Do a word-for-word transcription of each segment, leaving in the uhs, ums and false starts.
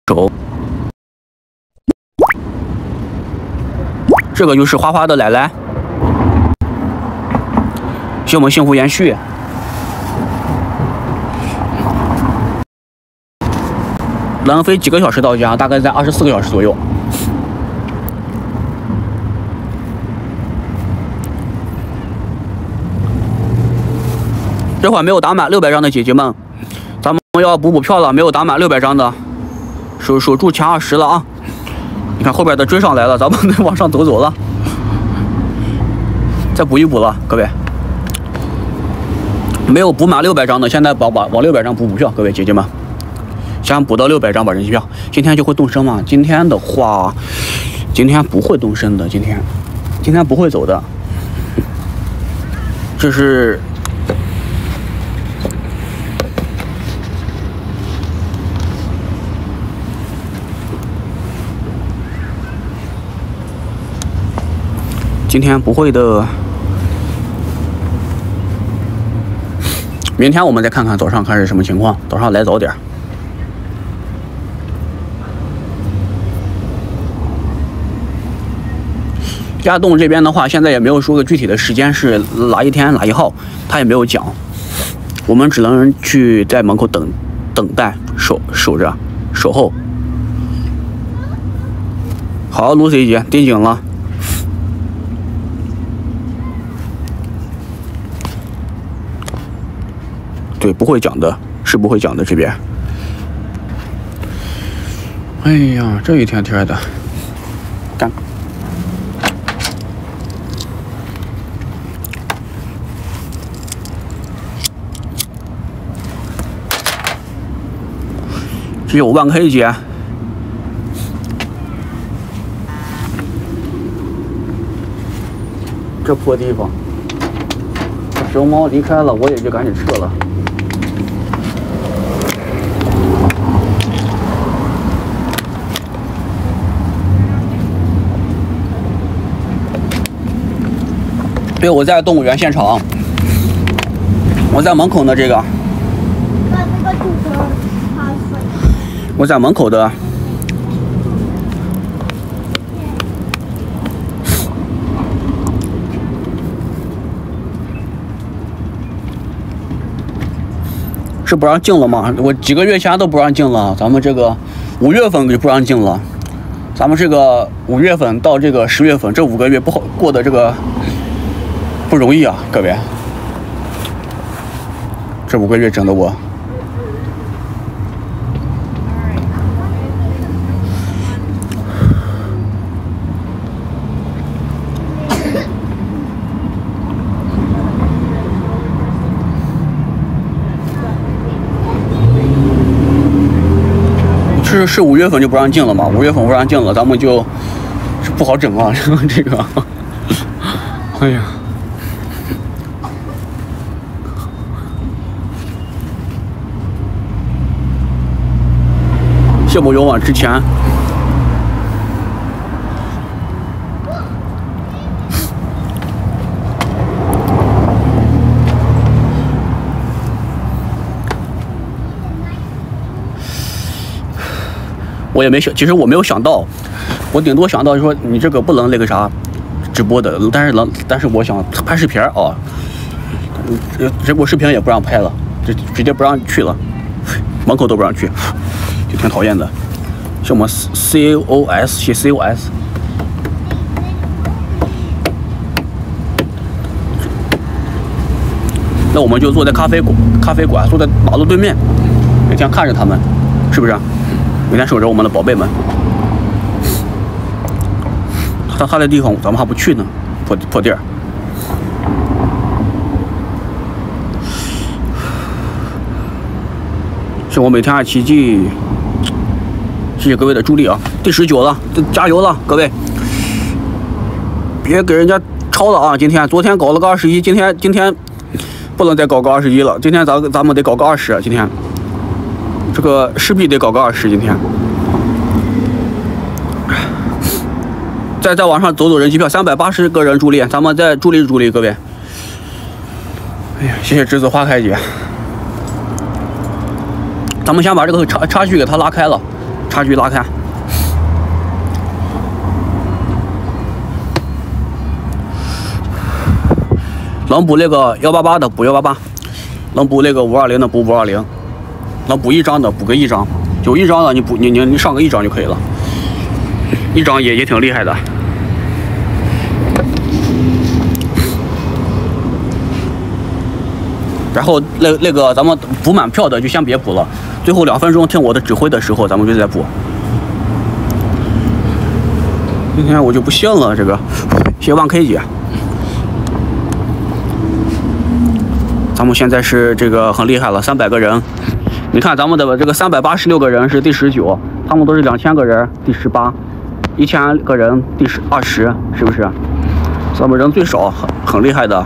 手。这个就是花花的奶奶，希望我们幸福延续。能飞几个小时到家？大概在二十四个小时左右。这会儿没有打满六百张的姐姐们，咱们要补补票了。没有打满六百张的，守守住前二十了啊！你看后边的追上来了，咱们得往上走走了，再补一补了，各位。没有补满六百张的，现在往往往六百张补补票，各位姐姐们。想补到六百张把人气票，今天就会动身吗？今天的话，今天不会动身的，今天，今天不会走的。这是今天不会的，明天我们再看看早上看是什么情况，早上来早点。亚动这边的话，现在也没有说个具体的时间是哪一天哪一号，他也没有讲，我们只能去在门口等等待，守守着守候。好，Lucy姐盯紧了。对，不会讲的，是不会讲的这边。哎呀，这一天天的，干。只有万 K 姐，这破地方，熊猫离开了，我也就赶紧撤了。对，我在动物园现场，我在门口呢，这个。我在门口的，是不让进了吗？我几个月前都不让进了，咱们这个五月份就不让进了，咱们这个五月份到这个十月份这五个月不好过的这个不容易啊，各位，这五个月整的我。是是五月份就不让进了嘛？五月份不让进了，咱们就不好整啊，这个，哎呀，羡慕勇往直前。我也没想，其实我没有想到，我顶多想到说你这个不能那个啥直播的，但是能，但是我想拍视频啊，直播视频也不让拍了，直直接不让去了，门口都不让去，就挺讨厌的。像我们 C O S 写 C O S， 那我们就坐在咖啡馆，咖啡馆坐在马路对面，每天看着他们，是不是？每天守着我们的宝贝们，他他的地方咱们还不去呢，破破地儿。是我每天爱奇迹，谢谢各位的助力啊！第十九了，加油了，各位！别给人家超了啊！今天昨天搞了个二十一，今天今天不能再搞个二十一了，今天咱咱们得搞个二十，今天。这个势必得搞个二十，今天。再再往上走走人气票，三百八十个人助力，咱们再助力助力，各位。哎呀，谢谢栀子花开姐。咱们先把这个差差距给它拉开了， 差距拉开。能补那个幺八八的补幺八八，能补那个五二零的补五二零，能补一张的补个一张，有一张的你补你你你上个一张就可以了，一张也也挺厉害的。然后那那个咱们补满票的就先别补了，最后两分钟听我的指挥的时候，咱们就再补。今天我就不信了，这个谢谢万 K 姐。咱们现在是这个很厉害了，三百个人。你看咱们的这个三百八十六个人是第十九，他们都是两千个人第十八，一千个人第十二十，是不是？咱们人最少，很很厉害的。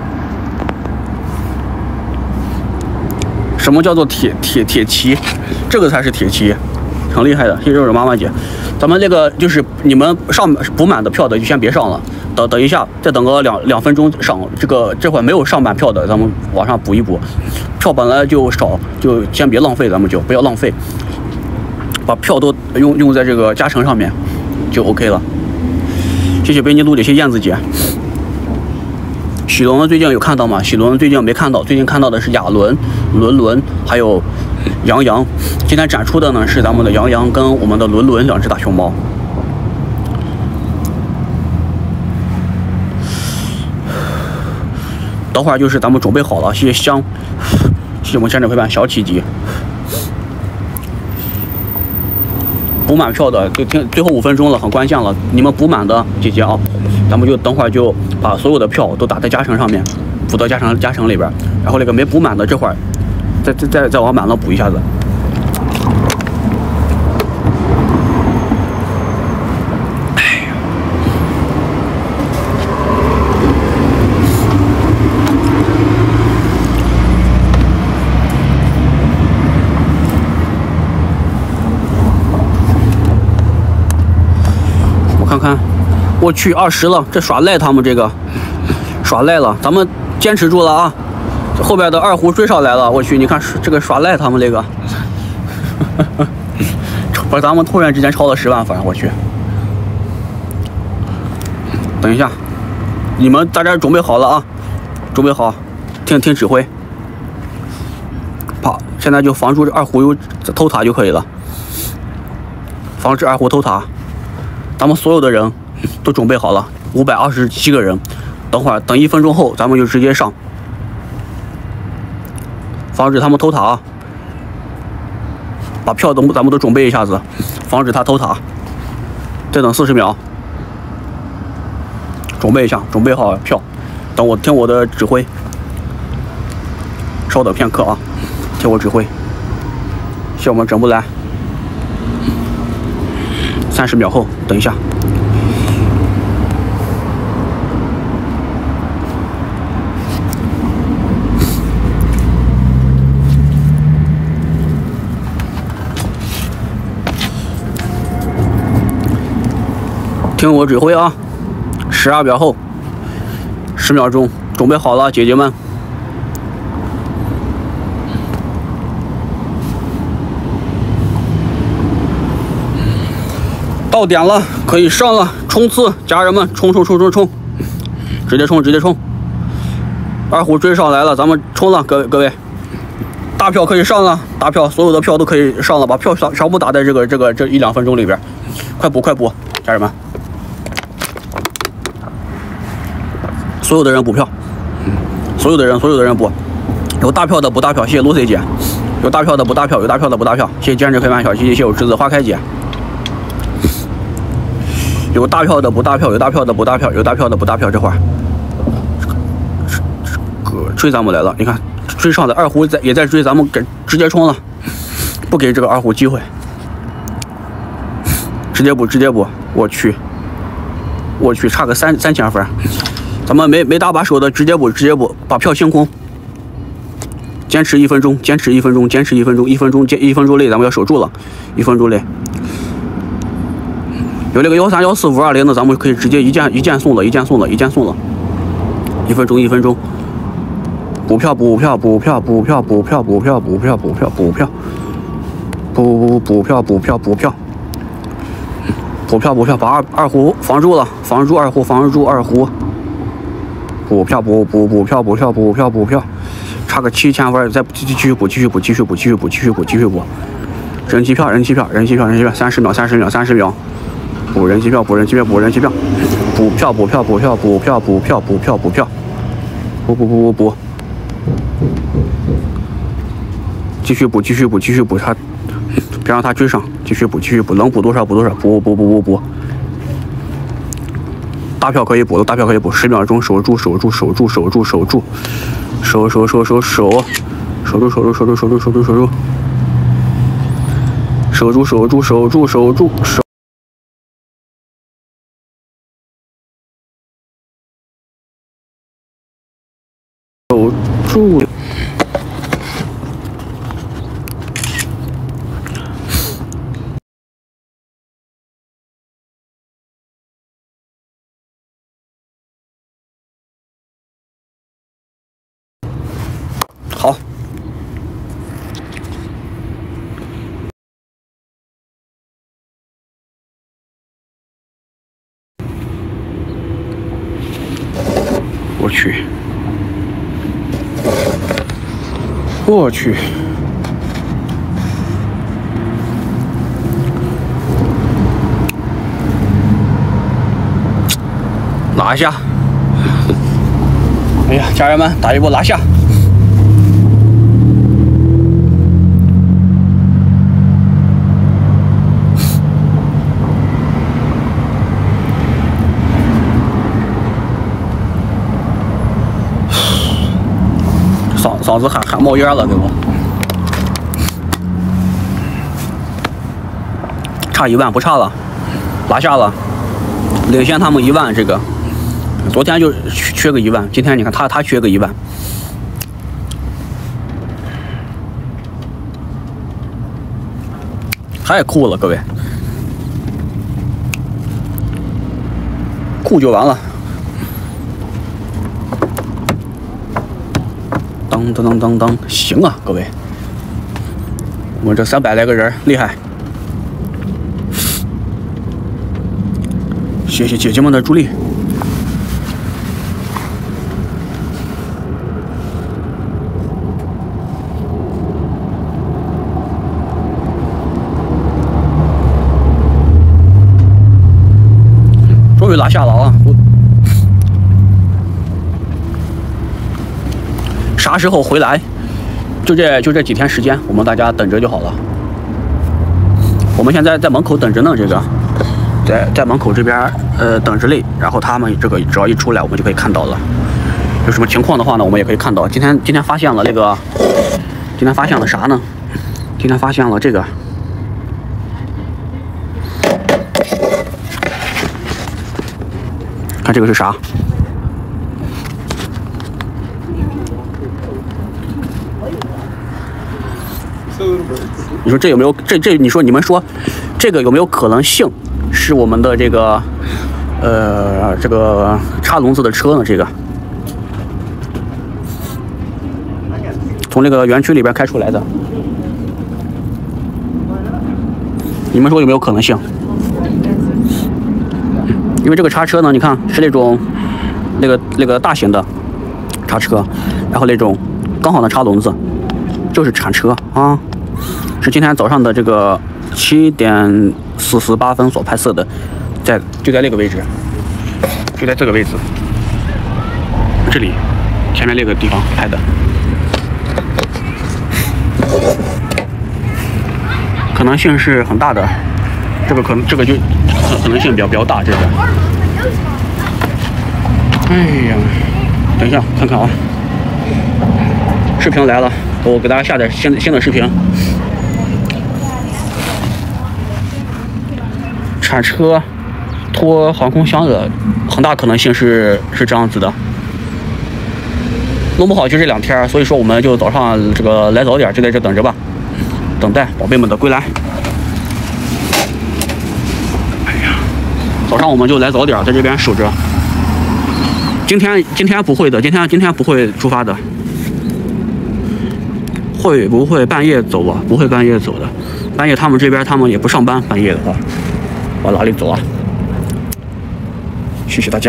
什么叫做铁铁铁骑？这个才是铁骑，很厉害的。谢谢肉肉妈妈姐，咱们这个就是你们上补满的票的就先别上了，等等一下，再等个两两分钟上。这个这会没有上满票的，咱们往上补一补。票本来就少，就先别浪费，咱们就不要浪费，把票都用用在这个加成上面，就 OK 了。谢谢贝尼露姐，谢谢燕子姐。喜伦最近有看到吗？喜伦最近没看到，最近看到的是亚伦、伦伦还有杨洋。今天展出的呢是咱们的杨洋跟我们的伦伦两只大熊猫。等会儿就是咱们准备好了，谢谢香，谢谢我们现场陪伴小体积。补满票的就听最后五分钟了，很关键了，你们补满的姐姐啊，咱们就等会儿就把所有的票都打在加成上面，补到加成加成里边，然后那个没补满的这会儿再再再再往满了补一下子。看看，我去二十了，这耍赖他们这个耍赖了，咱们坚持住了啊！后边的二胡追上来了，我去，你看这个耍赖他们这个，把咱们突然之间超了十万粉，我去！等一下，你们大家准备好了啊？准备好，听听指挥。好，现在就防住这二胡有偷塔就可以了，防止二胡偷塔。咱们所有的人都准备好了，五百二十七个人。等会儿等一分钟后，咱们就直接上，防止他们偷塔啊！把票都咱们都准备一下子，防止他偷塔。再等四十秒，准备一下，准备好票，等我听我的指挥。稍等片刻啊，听我指挥。谢我们整不来。三十秒后，等一下。听我指挥啊！十二秒后，十秒钟，准备好了，姐姐们。到点了，可以上了，冲刺，家人们，冲冲冲冲冲，直接冲直接冲！二虎追上来了，咱们冲了，各位各位，大票可以上了，大票所有的票都可以上了，把票全全部打在这个这个这一两分钟里边，快补快补，家人们，所有的人补票，所有的人所有的人补，有大票的补大票，谢谢 Lucy 姐，有大票的补大票，有大票的补大票，谢谢坚持陪伴小七，谢谢我侄子花开姐。有大票的补大票，有大票的补大票，有大票的补大票。这会儿，追咱们来了，你看追上的二胡在也在追，咱们给直接冲了，不给这个二胡机会，直接补直接补。我去，我去，差个三三千分，咱们没没搭把手的直接补直接补，把票清空。坚持一分钟，坚持一分钟，坚持一分钟，一分钟坚一分钟内咱们要守住了，一分钟内。有那个幺三幺四五二零的，咱们可以直接一键一键送了，一键送了，一键送了。一分钟，一分钟。补票，补票，补票，补票，补票，补票，补票，补票，补票，补补票，补票，补票。 补票补票，把二二胡防住了，防住二胡，防住二胡。补票补补补票补票补票补票，差个七千分，再继续补继续补继续补继续补继续补继续补。人机票人机票人机票人机票，三十秒三十秒三十秒。补人机票补人机票补人机票，补票补票补票补票补票补票补票，补补补补补。继续补继续补继续补他，别让他追上，继续补继续补，能补多少补多少，补补补补补。大票可以补了，大票可以补，十秒钟守住守住守住守住守住，守守守守守，守住守住守住守住守住守住，守住守住守住守住守。守住。好。我去。我去。拿下！哎呀，家人们，打一波拿下！嗓嗓子喊喊冒烟了，给我。差一万不差了，拿下了，领先他们一万。这个昨天就缺个一万，今天你看他他缺个一万。太酷了，各位，酷就完了。当当当当当，行啊，各位，我们这三百来个人厉害。谢谢姐姐们的助力。终于拿下了啊！啥时候回来？就这就这几天时间，我们大家等着就好了。我们现在在门口等着呢，这个。在在门口这边，呃，等着嘞。然后他们这个只要一出来，我们就可以看到了。有什么情况的话呢，我们也可以看到。今天今天发现了那个，今天发现了啥呢？今天发现了这个，看这个是啥？你说这有没有？这这你说你们说，这个有没有可能性？是我们的这个，呃，这个插笼子的车呢？这个从这个园区里边开出来的，你们说有没有可能性？因为这个叉车呢，你看是那种那个那个大型的叉车，然后那种刚好的插笼子，就是铲车啊，是今天早上的这个七点四十八分所拍摄的，在就在那个位置，就在这个位置，这里前面那个地方拍的，可能性是很大的，这个可能这个就可可能性比较比较大，这个。哎呀，等一下看看啊，视频来了，我给大家下点新新的视频。铲车拖航空箱的，很大可能性是是这样子的。弄不好就这两天，所以说我们就早上这个来早点，就在这等着吧，等待宝贝们的归来。哎呀，早上我们就来早点，在这边守着。今天今天不会的，今天今天不会出发的。会不会半夜走啊？不会半夜走的，半夜他们这边他们也不上班，半夜的话。 往哪里走啊？谢谢大家。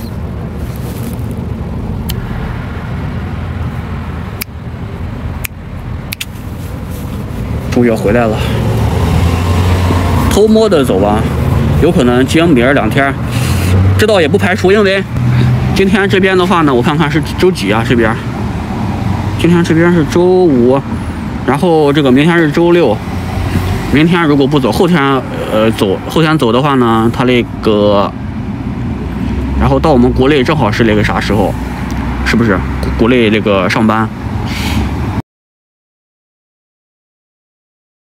终于要回来了，偷摸的走吧，有可能今明儿两天，这倒也不排除，因为今天这边的话呢，我看看是周几啊？这边今天这边是周五，然后这个明天是周六，明天如果不走，后天呃走，后天走的话呢，他那个，然后到我们国内正好是那个啥时候，是不是？国内那个上班。